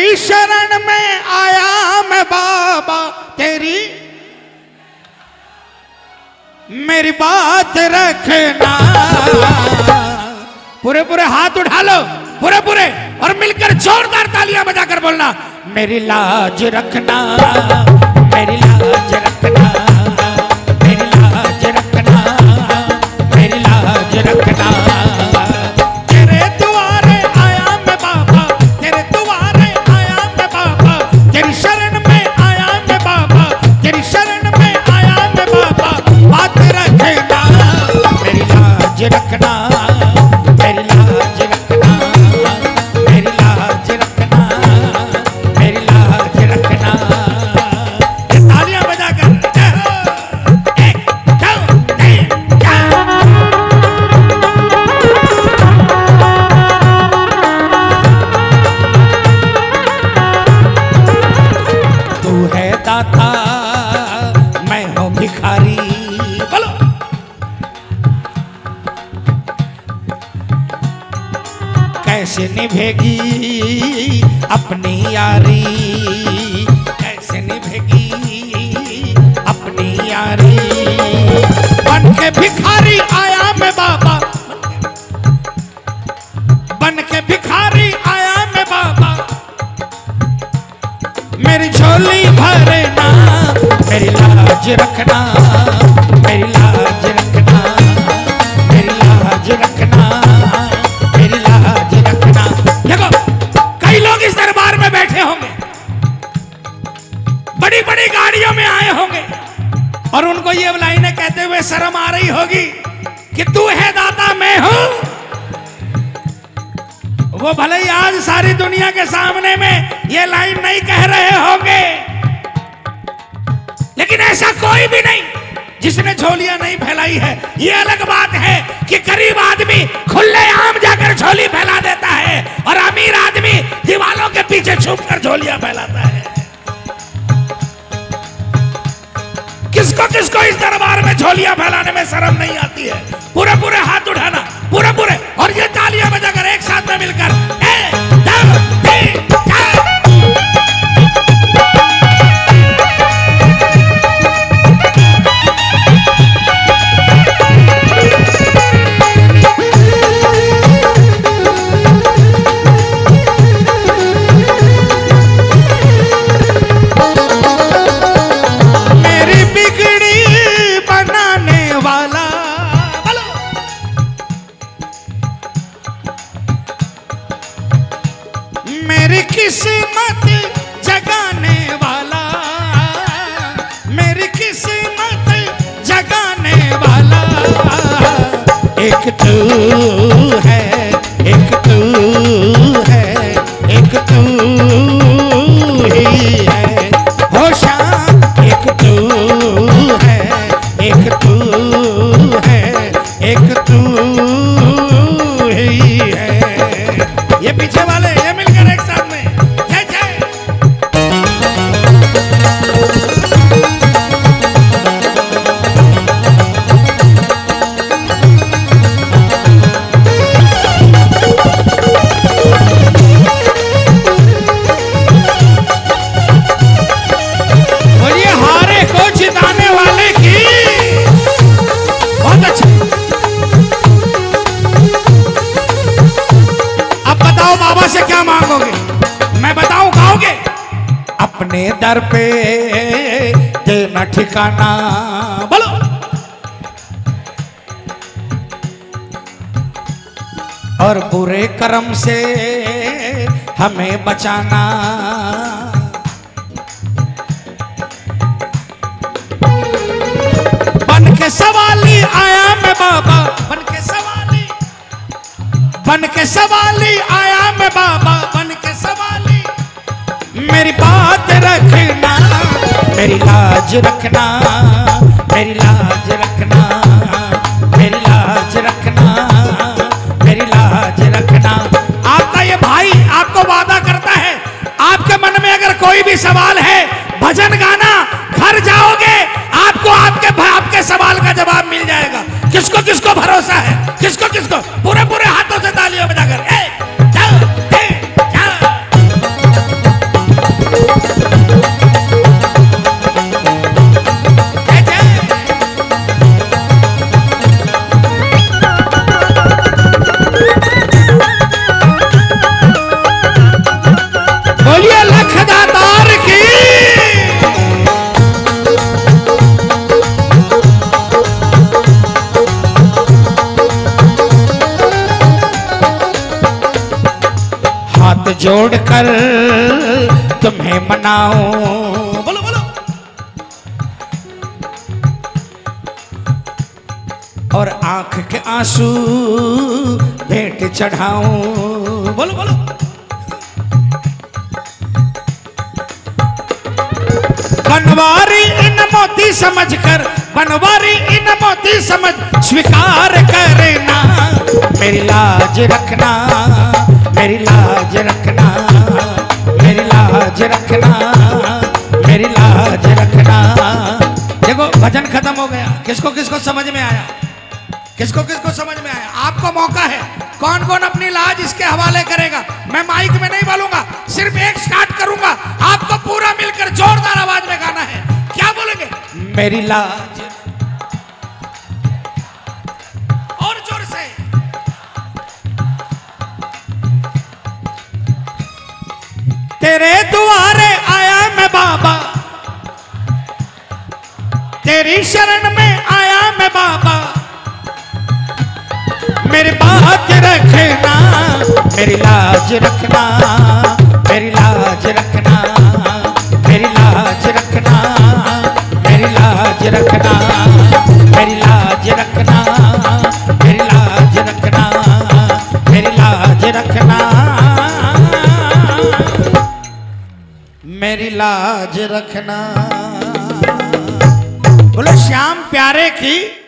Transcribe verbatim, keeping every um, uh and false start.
तेरी शरण में आया मैं बाबा, तेरी मेरी बात रखना। पूरे पूरे हाथ उठा लो, पूरे पूरे, और मिलकर जोरदार तालियां बजाकर बोलना, मेरी लाज रखना, मेरी लाज रखना, मेरी लाज रखना, मेरी लाज रखना। तेरे द्वारे आया मैं बाबा, तेरे द्वारे आया मैं बाबा, तेरी शरण में आया मैं बाबा, तेरी शरण में आया मैं बाबा, बात रखना, मेरी लाज रखना, मेरी लाज रखना, मेरी लाज रखना, मेरी लाज रखना। ये तालियां बजाकर एक दो तीन चार। तू है दाता, मैं हूँ भिखारी। बोलो, कैसे निभेगी अपनी यारी, कैसे निभेगी अपनी यारी। बन के भिखारी आया मैं बाबा, बन के भिखारी आया मैं बाबा, मेरी झोली भरना, मेरी लाज रखना, मेरी लाज रखना, मेरी लाज रखना, मेरी लाज रखना। देखो, कई लोग इस दरबार में बैठे होंगे, बड़ी बड़ी गाड़ियों में आए होंगे, और उनको ये लाइनें कहते हुए शर्म आ रही होगी कि तू है दाता मैं हूं। वो भले ही आज सारी दुनिया के सामने में ये लाइन नहीं कह रहे होंगे, लेकिन ऐसा कोई भी नहीं जिसने झोलियां नहीं फैलाई है। ये अलग बात है कि गरीब आदमी खुलेआम जाकर झोली फैला देता है, और अमीर आदमी दीवालों के पीछे छुपकर झोलियां फैलाता है। किसको किसको इस दरबार में झोलियां फैलाने में शर्म नहीं आती है? पूरे पूरे हाथ उठाना, पूरे पूरे, और ये तालियां बजाकर एक साथ में मिलकर एक दो तीन चार। मेरी बिगड़ी बनाने वाला, बोलो, मेरी किस्मत जगाने वाला, मेरी किस्मत जगाने वाला, एक तू है, एक तू है, एक तू ही है, होशा एक तू है, एक तू है, एक तू ही है। ये पीछे वाले ये मिलकर एक साथ में जय जय। और ये हारे को जिताने वाले की बहुत अच्छा। अब बताओ बाबा से क्या मांगोगे? मैं बताऊं, गाओगे? अपने दर पे देना ठिकाना, बोलो, और बुरे कर्म से हमें बचाना। बन के सवाली आया मैं बाबा, बन के सवाली, बन के सवाली आया मैं बाबा, बन के सवाली, मेरी बात रखना, मेरी लाज रखना, मेरी लाज रखना, मेरी लाज रखना, मेरी लाज रखना। आपका ये भाई आपको वादा करता है, आपके मन में अगर कोई भी सवाल है, भजन गाना, घर जाओगे आपको आपके आपके सवाल का जवाब मिल जाएगा। किसको किसको भरोसा है? किसको किसको? पूरे पूरे हाथों से तालियां बजाकर एक दो तीन चार। जोड़कर तुम्हें मनाऊं। बोलो बोलो। और आंख के आंसू भेंट चढ़ाऊं। बोलो बोलो। बनवारी इन मोती समझकर, बनवारी इन मोती समझ स्वीकार करना। मेरी लाज रखना, मेरी लाज रखना, मेरी लाज रखना, मेरी लाज रखना। देखो भजन खत्म हो गया। किसको किसको समझ में आया? किसको किसको समझ में आया? आपको मौका है। कौन कौन अपनी लाज इसके हवाले करेगा? मैं माइक में नहीं बोलूंगा, सिर्फ एक स्टार्ट करूंगा, आपको पूरा मिलकर जोरदार आवाज में गाना है। क्या बोलेंगे? मेरी लाज। और जोर से। तेरे दुआरे आया मैं बाबा, तेरी शरण में आया मैं बाबा। मेरी बात रखना, मेरी लाज रखना, मेरी लाज रखना, मेरी लाज रखना, मेरी लाज रखना, मेरी लाज रखना, मेरी लाज रखना, मेरी लाज रखना, मेरी लाज रखना। बोलो श्याम प्यारे की।